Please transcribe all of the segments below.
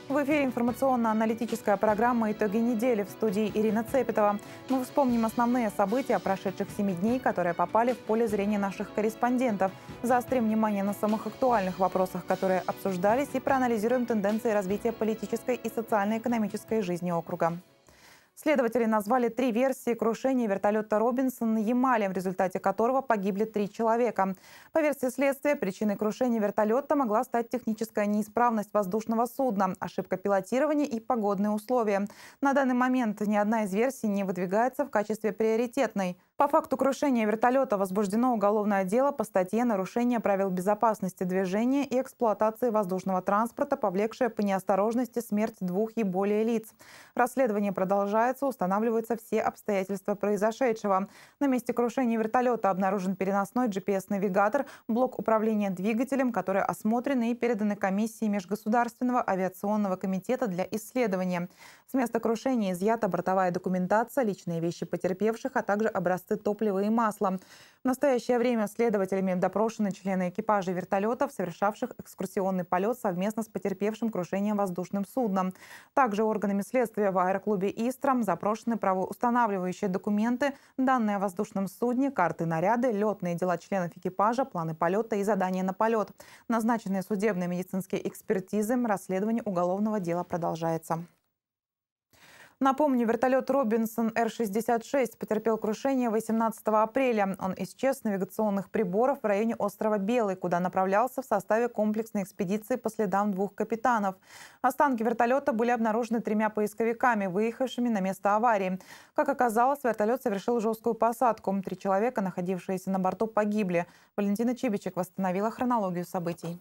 В эфире информационно-аналитическая программа «Итоги недели», в студии Ирина Цепетова. Мы вспомним основные события прошедших 7 дней, которые попали в поле зрения наших корреспондентов. Заострим внимание на самых актуальных вопросах, которые обсуждались, и проанализируем тенденции развития политической и социально-экономической жизни округа. Следователи назвали 3 версии крушения вертолета «Робинсон» на Ямале, в результате которого погибли 3 человека. По версии следствия, причиной крушения вертолета могла стать техническая неисправность воздушного судна, ошибка пилотирования и погодные условия. На данный момент ни одна из версий не выдвигается в качестве приоритетной. По факту крушения вертолета возбуждено уголовное дело по статье «Нарушение правил безопасности движения и эксплуатации воздушного транспорта, повлекшее по неосторожности смерть 2 и более лиц». Расследование продолжается, устанавливаются все обстоятельства произошедшего. На месте крушения вертолета обнаружен переносной GPS-навигатор, блок управления двигателем, которые осмотрены и переданы комиссии Межгосударственного авиационного комитета для исследования. С места крушения изъята бортовая документация, личные вещи потерпевших, а также образцы топлива и масла. В настоящее время следователями допрошены члены экипажа вертолетов, совершавших экскурсионный полет совместно с потерпевшим крушением воздушным судном. Также органами следствия в аэроклубе «Истра» запрошены правоустанавливающие документы, данные о воздушном судне, карты наряды, летные дела членов экипажа, планы полета и задания на полет. Назначенные судебные медицинские экспертизы, расследование уголовного дела продолжается. Напомню, вертолет «Робинсон» Р-66 потерпел крушение 18 апреля. Он исчез с навигационных приборов в районе острова Белый, куда направлялся в составе комплексной экспедиции по следам 2 капитанов. Останки вертолета были обнаружены 3 поисковиками, выехавшими на место аварии. Как оказалось, вертолет совершил жесткую посадку. 3 человека, находившиеся на борту, погибли. Валентина Чибичек восстановила хронологию событий.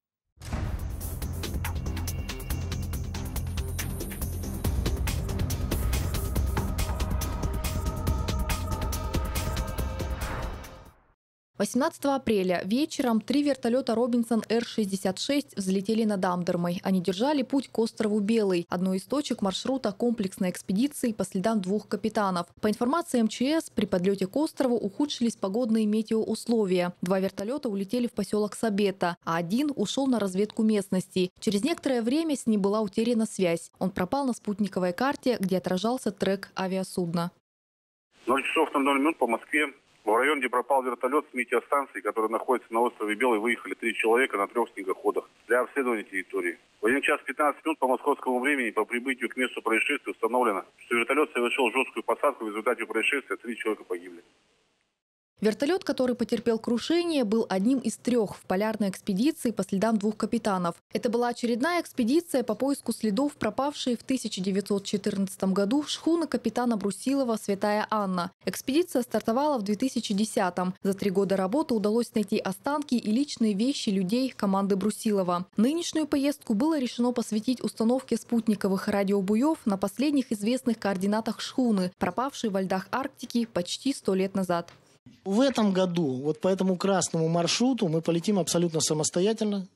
18 апреля вечером 3 вертолета «Робинсон» Р-66 взлетели над Амдермой. Они держали путь к острову Белый, одной из точек маршрута комплексной экспедиции по следам 2 капитанов. По информации МЧС, при подлете к острову ухудшились погодные метеоусловия. 2 вертолета улетели в поселок Сабета, а 1 ушел на разведку местности. Через некоторое время с ним была утеряна связь. Он пропал на спутниковой карте, где отражался трек авиасудна. 0 часов 00 минут по Москве. В районе, где пропал вертолет с метеостанции, который находится на острове Белый, выехали 3 человека на 3 снегоходах для обследования территории. В 1 час 15 минут по московскому времени по прибытию к месту происшествия установлено, что вертолет совершил жесткую посадку. В результате происшествия 3 человека погибли. Вертолет, который потерпел крушение, был одним из 3 в полярной экспедиции по следам 2 капитанов. Это была очередная экспедиция по поиску следов пропавшей в 1914 году шхуны капитана Брусилова «Святая Анна». Экспедиция стартовала в 2010-м. За 3 года работы удалось найти останки и личные вещи людей команды Брусилова. Нынешнюю поездку было решено посвятить установке спутниковых радиобуев на последних известных координатах шхуны, пропавшей во льдах Арктики почти 100 лет назад. В этом году вот по этому красному маршруту мы полетим абсолютно самостоятельно.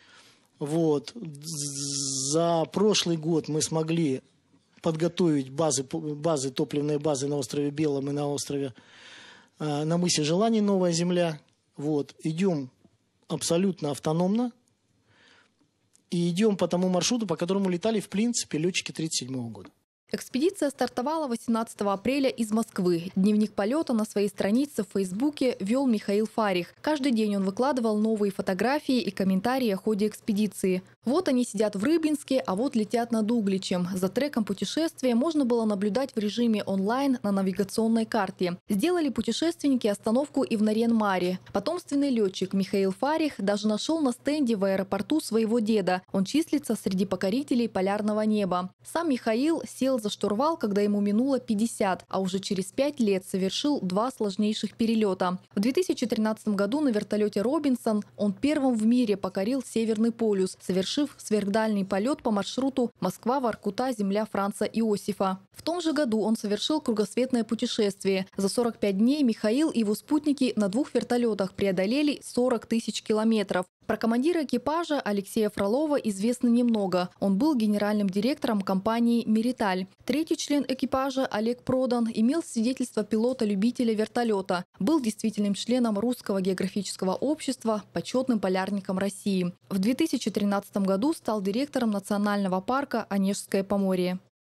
За прошлый год мы смогли подготовить топливные базы на острове Белом и на мысе Желаний «Новая земля». Идем абсолютно автономно и идем по тому маршруту, по которому летали в принципе летчики 1937 года. Экспедиция стартовала 18 апреля из Москвы. Дневник полета на своей странице в Фейсбуке вел Михаил Фарих. Каждый день он выкладывал новые фотографии и комментарии о ходе экспедиции. Вот они сидят в Рыбинске, а вот летят над Угличем. За треком путешествия можно было наблюдать в режиме онлайн на навигационной карте. Сделали путешественники остановку и в Нарьян-Маре. Потомственный летчик Михаил Фарих даже нашел на стенде в аэропорту своего деда. Он числится среди покорителей полярного неба. Сам Михаил сел за штурвал, когда ему минуло 50, а уже через 5 лет совершил 2 сложнейших перелета. В 2013 году на вертолете «Робинсон» он первым в мире покорил Северный полюс, совершив сверхдальний полет по маршруту Москва-Воркута, земля Франца Иосифа. В том же году он совершил кругосветное путешествие. За 45 дней Михаил и его спутники на 2 вертолетах преодолели 40 000 километров. Про командира экипажа Алексея Фролова известно немного. Он был генеральным директором компании «Мериталь». Третий член экипажа Олег Продан имел свидетельство пилота-любителя вертолета. Был действительным членом Русского географического общества, почетным полярником России. В 2013 году стал директором национального парка Онежское Поморье.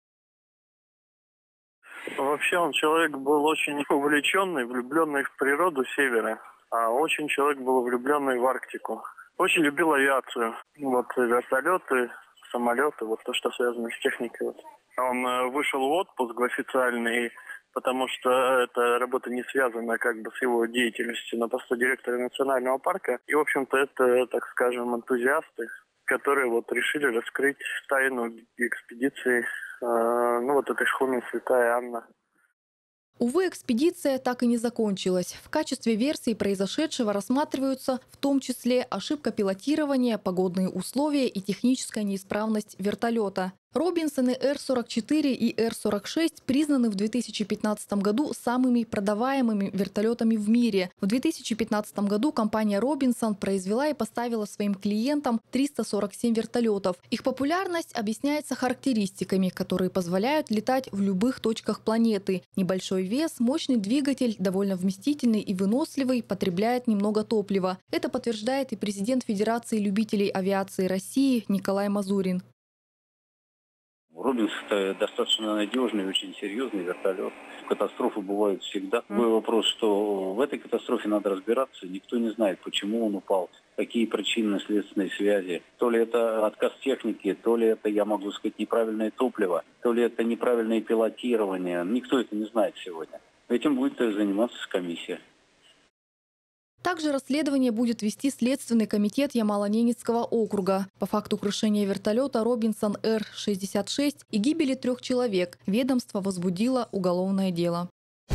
Вообще он человек был очень увлеченный, влюбленный в природу севера. А очень человек был влюбленный в Арктику. Очень любил авиацию. Вот вертолеты, самолеты, вот то, что связано с техникой. Вот. Он вышел в отпуск официальный, потому что эта работа не связана как бы с его деятельностью на посту директора национального парка. И, в общем-то, это, так скажем, энтузиасты, которые вот решили раскрыть тайну экспедиции, вот этой шхуны «Святая Анна». Увы, экспедиция так и не закончилась. В качестве версий произошедшего рассматриваются в том числе ошибка пилотирования, погодные условия и техническая неисправность вертолета. Робинсоны Р-44 и Р-46 признаны в 2015 году самыми продаваемыми вертолетами в мире. В 2015 году компания Робинсон произвела и поставила своим клиентам 347 вертолетов. Их популярность объясняется характеристиками, которые позволяют летать в любых точках планеты. Небольшой вес, мощный двигатель, довольно вместительный и выносливый, потребляет немного топлива. Это подтверждает и президент Федерации любителей авиации России Николай Мазурин. Робинс – это достаточно надежный, очень серьезный вертолет. Катастрофы бывают всегда. Другой вопрос, что в этой катастрофе надо разбираться. Никто не знает, почему он упал, какие причинно-следственные связи. То ли это отказ техники, то ли это, я могу сказать, неправильное топливо, то ли это неправильное пилотирование. Никто это не знает сегодня. Этим будет заниматься комиссия. Также расследование будет вести Следственный комитет Ямало-Ненецкого округа. По факту крушения вертолета Робинсон Р-66 и гибели 3 человек ведомство возбудило уголовное дело.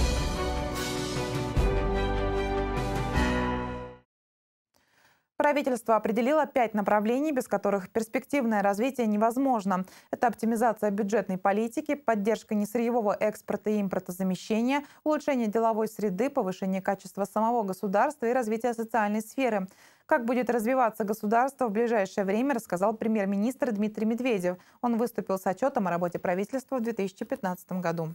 Правительство определило 5 направлений, без которых перспективное развитие невозможно. Это оптимизация бюджетной политики, поддержка несырьевого экспорта и импортозамещения, улучшение деловой среды, повышение качества самого государства и развитие социальной сферы. Как будет развиваться государство в ближайшее время, рассказал премьер-министр Дмитрий Медведев. Он выступил с отчетом о работе правительства в 2015 году.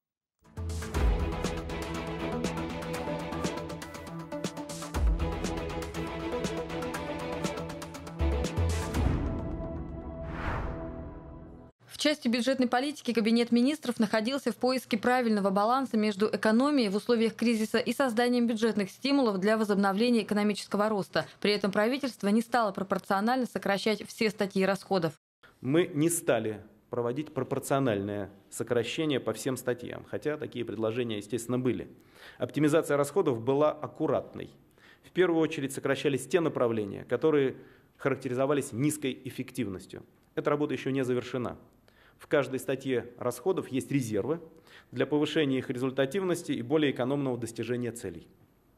В части бюджетной политики Кабинет министров находился в поиске правильного баланса между экономией в условиях кризиса и созданием бюджетных стимулов для возобновления экономического роста. При этом правительство не стало пропорционально сокращать все статьи расходов. Мы не стали проводить пропорциональное сокращение по всем статьям, хотя такие предложения, естественно, были. Оптимизация расходов была аккуратной. В первую очередь сокращались те направления, которые характеризовались низкой эффективностью. Эта работа еще не завершена. В каждой статье расходов есть резервы для повышения их результативности и более экономного достижения целей.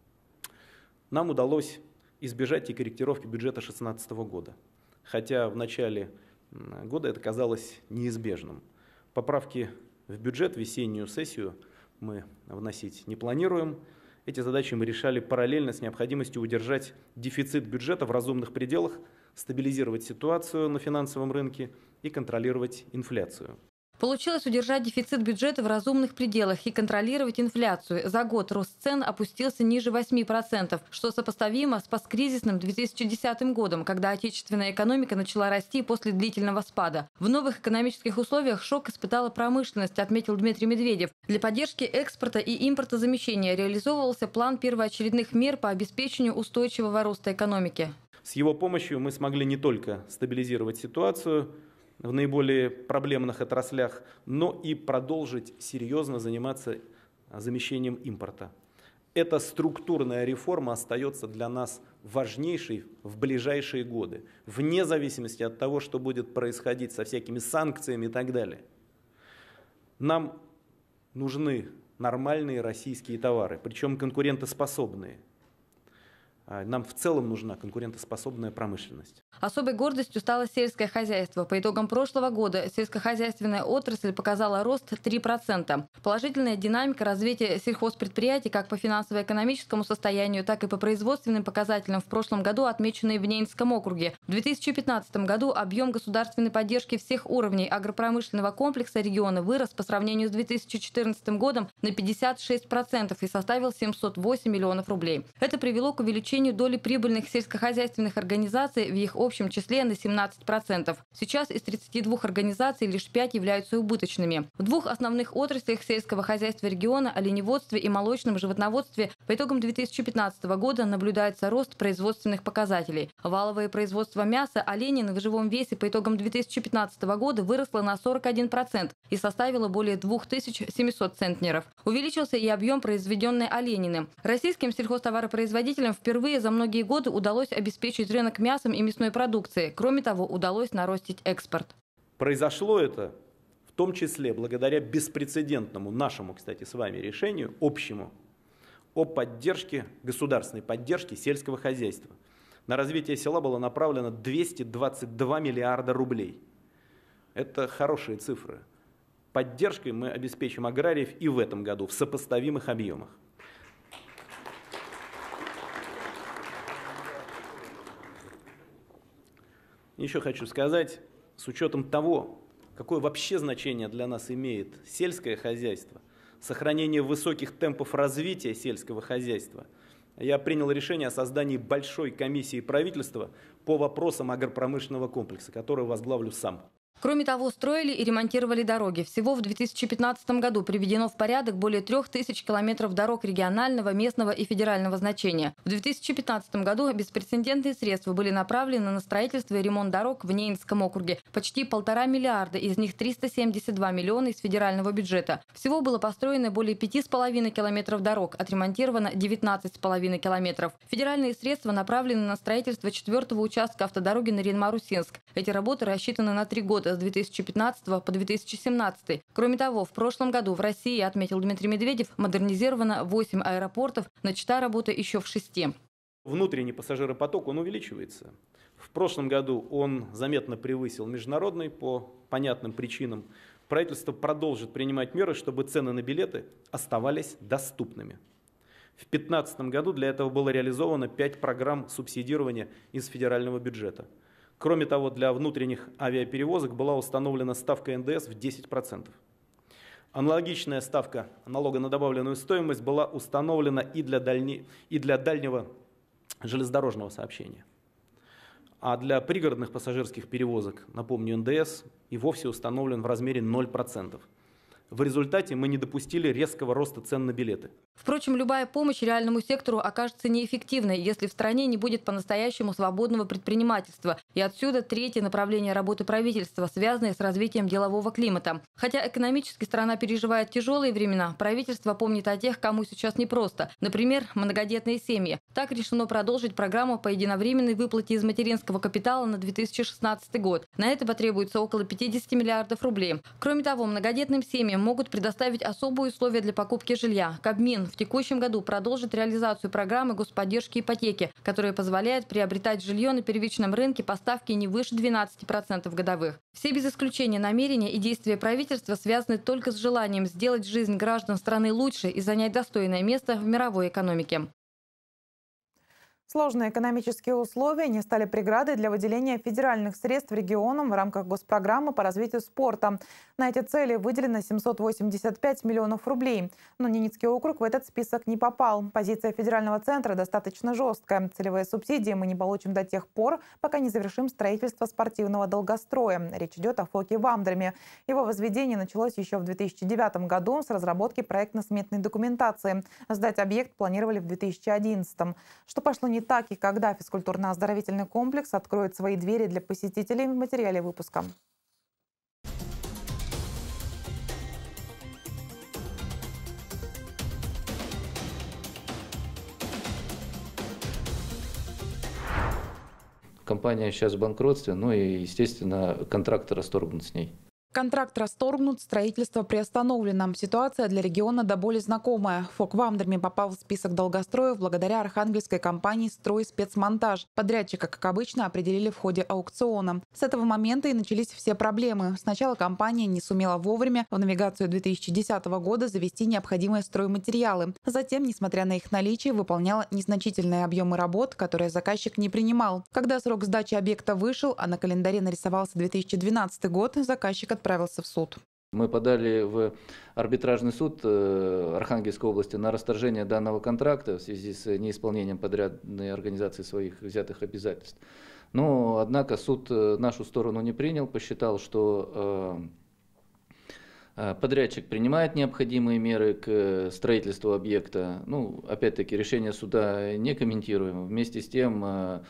Нам удалось избежать и корректировки бюджета 2016 года, хотя в начале года это казалось неизбежным. Поправки в бюджет в весеннюю сессию мы вносить не планируем. Эти задачи мы решали параллельно с необходимостью удержать дефицит бюджета в разумных пределах, стабилизировать ситуацию на финансовом рынке и контролировать инфляцию. Получилось удержать дефицит бюджета в разумных пределах и контролировать инфляцию. За год рост цен опустился ниже 8%, что сопоставимо с посткризисным 2010 годом, когда отечественная экономика начала расти после длительного спада. В новых экономических условиях шок испытала промышленность, отметил Дмитрий Медведев. Для поддержки экспорта и импортозамещения реализовывался план первоочередных мер по обеспечению устойчивого роста экономики. С его помощью мы смогли не только стабилизировать ситуацию в наиболее проблемных отраслях, но и продолжить серьезно заниматься замещением импорта. Эта структурная реформа остается для нас важнейшей в ближайшие годы, вне зависимости от того, что будет происходить со всякими санкциями и так далее. Нам нужны нормальные российские товары, причем конкурентоспособные. Нам в целом нужна конкурентоспособная промышленность. Особой гордостью стало сельское хозяйство. По итогам прошлого года сельскохозяйственная отрасль показала рост 3%. Положительная динамика развития сельхозпредприятий как по финансово-экономическому состоянию, так и по производственным показателям в прошлом году отмечены в Ненецком округе. В 2015 году объем государственной поддержки всех уровней агропромышленного комплекса региона вырос по сравнению с 2014 годом на 56% и составил 708 миллионов рублей. Это привело к увеличению доли прибыльных сельскохозяйственных организаций в их общем числе на 17%. Сейчас из 32 организаций лишь 5 являются убыточными. В двух основных отраслях сельского хозяйства региона – оленеводстве и молочном животноводстве – по итогам 2015 года наблюдается рост производственных показателей. Валовое производство мяса оленины в живом весе по итогам 2015 года выросло на 41% и составило более 2700 центнеров. Увеличился и объем произведенной оленины. Российским сельхозтоваропроизводителям впервые за многие годы удалось обеспечить рынок мясом и мясной продукции. Кроме того, удалось нарастить экспорт. Произошло это в том числе благодаря беспрецедентному нашему, кстати, с вами решению, общему, о поддержке, государственной поддержке сельского хозяйства. На развитие села было направлено 222 миллиарда рублей. Это хорошие цифры. Поддержкой мы обеспечим аграриев и в этом году в сопоставимых объемах. Еще хочу сказать, с учетом того, какое вообще значение для нас имеет сельское хозяйство, сохранение высоких темпов развития сельского хозяйства, я принял решение о создании большой комиссии правительства по вопросам агропромышленного комплекса, которую возглавлю сам. Кроме того, строили и ремонтировали дороги. Всего в 2015 году приведено в порядок более 3000 километров дорог регионального, местного и федерального значения. В 2015 году беспрецедентные средства были направлены на строительство и ремонт дорог в Ненецком округе. Почти 1,5 миллиарда, из них 372 миллиона из федерального бюджета. Всего было построено более 5,5 километров дорог, отремонтировано 19,5 километров. Федеральные средства направлены на строительство 4-го участка автодороги Нарьян-Марусинск. Эти работы рассчитаны на 3 года. С 2015 по 2017. Кроме того, в прошлом году в России, отметил Дмитрий Медведев, модернизировано 8 аэропортов, начата работа еще в 6. Внутренний пассажиропоток, он увеличивается. В прошлом году он заметно превысил международный по понятным причинам. Правительство продолжит принимать меры, чтобы цены на билеты оставались доступными. В 2015 году для этого было реализовано 5 программ субсидирования из федерального бюджета. Кроме того, для внутренних авиаперевозок была установлена ставка НДС в 10%. Аналогичная ставка налога на добавленную стоимость была установлена и для дальнего железнодорожного сообщения. А для пригородных пассажирских перевозок, напомню, НДС и вовсе установлен в размере 0%. В результате мы не допустили резкого роста цен на билеты. Впрочем, любая помощь реальному сектору окажется неэффективной, если в стране не будет по-настоящему свободного предпринимательства. И отсюда третье направление работы правительства, связанное с развитием делового климата. Хотя экономически страна переживает тяжелые времена, правительство помнит о тех, кому сейчас непросто. Например, многодетные семьи. Так решено продолжить программу по единовременной выплате из материнского капитала на 2016 год. На это потребуется около 50 миллиардов рублей. Кроме того, многодетным семьям могут предоставить особые условия для покупки жилья. Кабмин в текущем году продолжит реализацию программы господдержки ипотеки, которая позволяет приобретать жилье на первичном рынке по ставке не выше 12% годовых. Все без исключения намерения и действия правительства связаны только с желанием сделать жизнь граждан страны лучше и занять достойное место в мировой экономике. Сложные экономические условия не стали преградой для выделения федеральных средств регионам в рамках госпрограммы по развитию спорта. На эти цели выделено 785 миллионов рублей. Но Ненецкий округ в этот список не попал. Позиция федерального центра достаточно жесткая. Целевые субсидии мы не получим до тех пор, пока не завершим строительство спортивного долгостроя. Речь идет о ФОКе в Амдроме. Его возведение началось еще в 2009 году с разработки проектно-сметной документации. Сдать объект планировали в 2011. Что пошло не так и когда физкультурно-оздоровительный комплекс откроет свои двери для посетителей, в материале выпуска. Компания сейчас в банкротстве, ну и, естественно, контракт расторгнут с ней. Контракт расторгнут, строительство приостановлено. Ситуация для региона до боли знакомая. ФОК в Амдерме попал в список долгостроев благодаря архангельской компании «Стройспецмонтаж». Подрядчика, как обычно, определили в ходе аукциона. С этого момента и начались все проблемы. Сначала компания не сумела вовремя в навигацию 2010 года завести необходимые стройматериалы. Затем, несмотря на их наличие, выполняла незначительные объемы работ, которые заказчик не принимал. Когда срок сдачи объекта вышел, а на календаре нарисовался 2012 год, заказчик отправился в суд. Мы подали в арбитражный суд Архангельской области на расторжение данного контракта в связи с неисполнением подрядной организации своих взятых обязательств. Но, однако, суд нашу сторону не принял, посчитал, что подрядчик принимает необходимые меры к строительству объекта. Ну, опять-таки, решение суда не комментируем. Вместе с тем,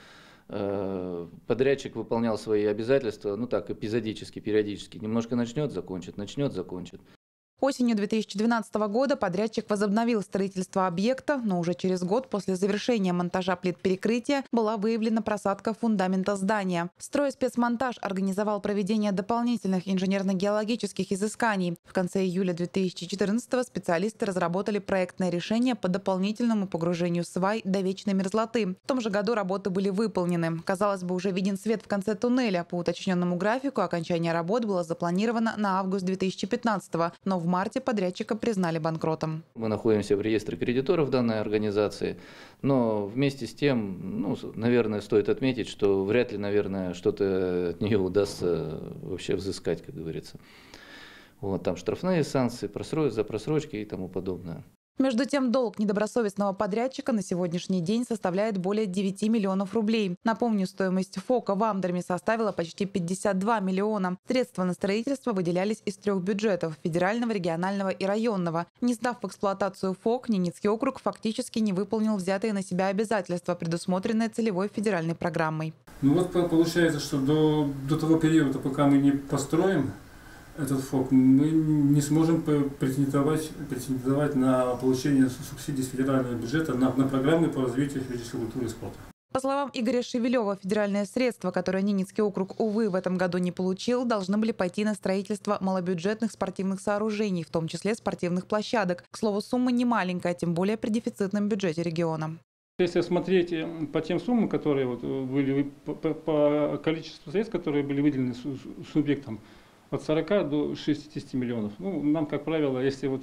подрядчик выполнял свои обязательства, ну так, эпизодически, периодически. Немножко начнет, закончит, начнет, закончит. Осенью 2012 года подрядчик возобновил строительство объекта, но уже через год после завершения монтажа плит перекрытия была выявлена просадка фундамента здания. Стройспецмонтаж организовал проведение дополнительных инженерно-геологических изысканий. В конце июля 2014 специалисты разработали проектное решение по дополнительному погружению свай до вечной мерзлоты. В том же году работы были выполнены. Казалось бы, уже виден свет в конце туннеля. По уточненному графику окончание работ было запланировано на август 2015, но в марте подрядчика признали банкротом. Мы находимся в реестре кредиторов данной организации, но вместе с тем, ну, наверное, стоит отметить, что вряд ли, наверное, что-то от нее удастся вообще взыскать, как говорится. Вот, там штрафные санкции, за просрочки и тому подобное. Между тем, долг недобросовестного подрядчика на сегодняшний день составляет более 9 миллионов рублей. Напомню, стоимость ФОКа в Амдерме составила почти 52 миллиона. Средства на строительство выделялись из 3 бюджетов – федерального, регионального и районного. Не сдав в эксплуатацию ФОК, Ненецкий округ фактически не выполнил взятые на себя обязательства, предусмотренные целевой федеральной программой. Ну вот получается, что до того периода, пока мы не построим этот ФОК, мы не сможем претендовать на получение субсидий с федерального бюджета на программы по развитию физической культуры и спорта. По словам Игоря Шевелева, федеральные средства, которые Ненецкий округ, увы, в этом году не получил, должны были пойти на строительство малобюджетных спортивных сооружений, в том числе спортивных площадок. К слову, сумма не маленькая, тем более при дефицитном бюджете региона. Если смотреть по тем суммам, которые были, по количеству средств, которые были выделены субъектам, от 40 до 60 миллионов. Ну, нам, как правило, если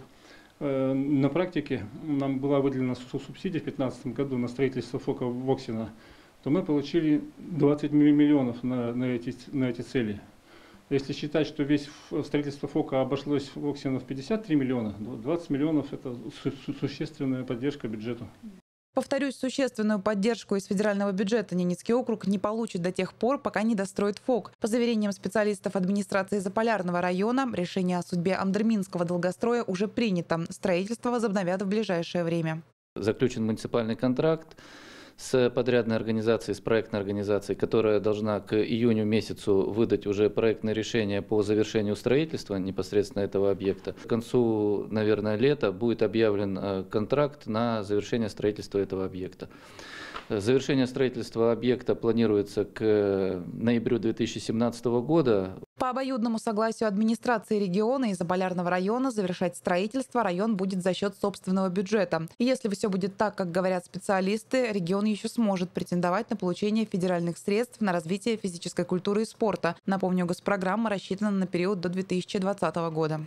на практике нам была выделена субсидия в 2015 году на строительство ФОКа Воксина, то мы получили 20 миллионов на эти цели. Если считать, что весь строительство ФОКа обошлось Воксина в 53 миллиона, 20 миллионов – это существенная поддержка бюджету. Повторюсь, существенную поддержку из федерального бюджета Ненецкий округ не получит до тех пор, пока не достроит ФОК. По заверениям специалистов администрации Заполярного района, решение о судьбе Амдерминского долгостроя уже принято. Строительство возобновят в ближайшее время. Заключен муниципальный контракт с подрядной организацией, с проектной организацией, которая должна к июню месяцу выдать уже проектное решение по завершению строительства непосредственно этого объекта. К концу, наверное, лета будет объявлен контракт на завершение строительства этого объекта. Завершение строительства объекта планируется к ноябрю 2017 года. По обоюдному согласию администрации региона и Заполярного района завершать строительство район будет за счет собственного бюджета. И если все будет так, как говорят специалисты, регион еще сможет претендовать на получение федеральных средств на развитие физической культуры и спорта. Напомню, госпрограмма рассчитана на период до 2020 года.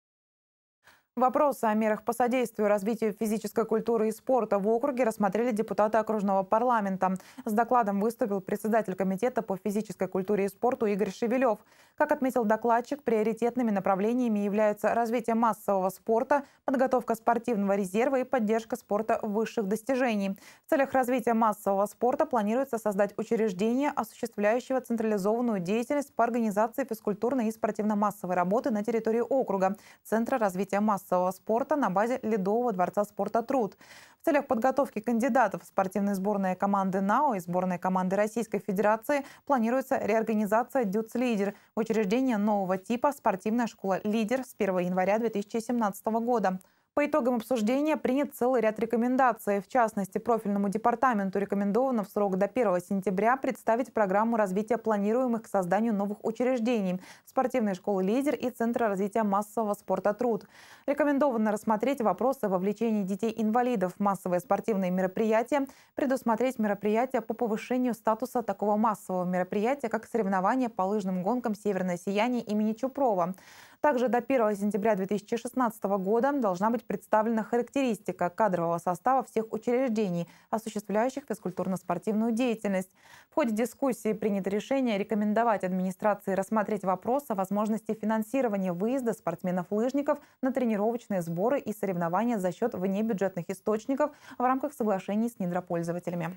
Вопросы о мерах по содействию развитию физической культуры и спорта в округе рассмотрели депутаты окружного парламента. С докладом выступил председатель комитета по физической культуре и спорту Игорь Шевелев. Как отметил докладчик, приоритетными направлениями являются развитие массового спорта, подготовка спортивного резерва и поддержка спорта высших достижений. В целях развития массового спорта планируется создать учреждение, осуществляющее централизованную деятельность по организации физкультурной и спортивно-массовой работы на территории округа, Центра развития массового спорта на базе Ледового дворца спорта «Труд». В целях подготовки кандидатов в спортивные сборные команды НАО и сборные команды Российской Федерации планируется реорганизация «Дюц-Лидер» – учреждение нового типа «Спортивная школа «Лидер» с 1 января 2017 года. По итогам обсуждения принят целый ряд рекомендаций. В частности, профильному департаменту рекомендовано в срок до 1 сентября представить программу развития планируемых к созданию новых учреждений – спортивной школы «Лидер» и Центра развития массового спорта «Труд». Рекомендовано рассмотреть вопросы вовлечения детей-инвалидов в массовые спортивные мероприятия, предусмотреть мероприятия по повышению статуса такого массового мероприятия, как соревнования по лыжным гонкам «Северное сияние» имени Чупрова. Также до 1 сентября 2016 года должна быть представлена характеристика кадрового состава всех учреждений, осуществляющих физкультурно-спортивную деятельность. В ходе дискуссии принято решение рекомендовать администрации рассмотреть вопрос о возможности финансирования выезда спортсменов-лыжников на тренировочные сборы и соревнования за счет внебюджетных источников в рамках соглашений с недропользователями.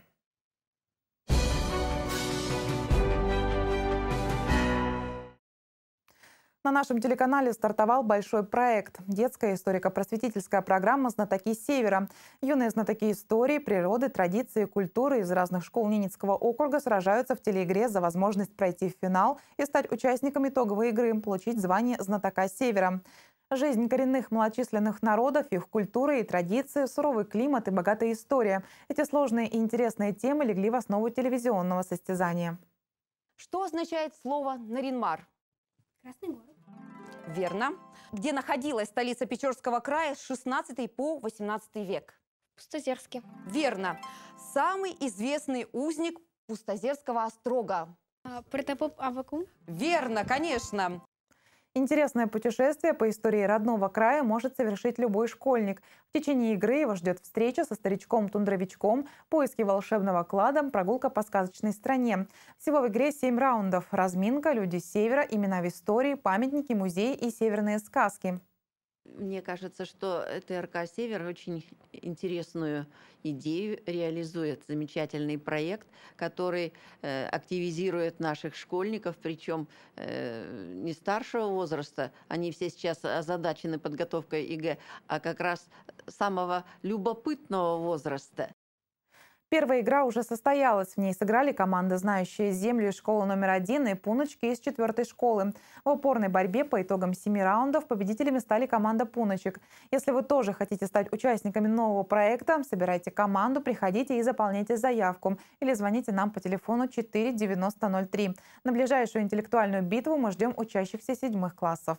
На нашем телеканале стартовал большой проект – детская историко-просветительская программа «Знатоки Севера». Юные знатоки истории, природы, традиции и культуры из разных школ Ненецкого округа сражаются в телеигре за возможность пройти в финал и стать участником итоговой игры, получить звание «Знатока Севера». Жизнь коренных малочисленных народов, их культура и традиции, суровый климат и богатая история – эти сложные и интересные темы легли в основу телевизионного состязания. Что означает слово «Наринмар»? Красный город. Верно. Где находилась столица Печорского края с 16 по 18 век? Пустозерске. Верно. Самый известный узник Пустозерского острога? Протопоп Аввакум. Верно, конечно. Интересное путешествие по истории родного края может совершить любой школьник. В течение игры его ждет встреча со старичком-тундровичком, поиски волшебного клада, прогулка по сказочной стране. Всего в игре 7 раундов. Разминка, люди севера, имена в истории, памятники, музеи и северные сказки. Мне кажется, что ТРК «Север» очень интересную идею реализует. Замечательный проект, который активизирует наших школьников, причем не старшего возраста, они все сейчас озадачены подготовкой ЕГЭ, а как раз самого любопытного возраста. Первая игра уже состоялась. В ней сыграли команды, знающие землю из школы номер 1 и Пуночки из 4-й школы. В упорной борьбе по итогам 7 раундов победителями стали команда Пуночек. Если вы тоже хотите стать участниками нового проекта, собирайте команду, приходите и заполняйте заявку. Или звоните нам по телефону 49003. На ближайшую интеллектуальную битву мы ждем учащихся 7 классов.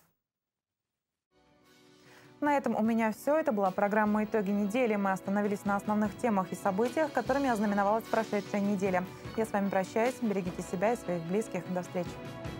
На этом у меня все. Это была программа «Итоги недели». Мы остановились на основных темах и событиях, которыми ознаменовалась прошедшая неделя. Я с вами прощаюсь. Берегите себя и своих близких. До встречи.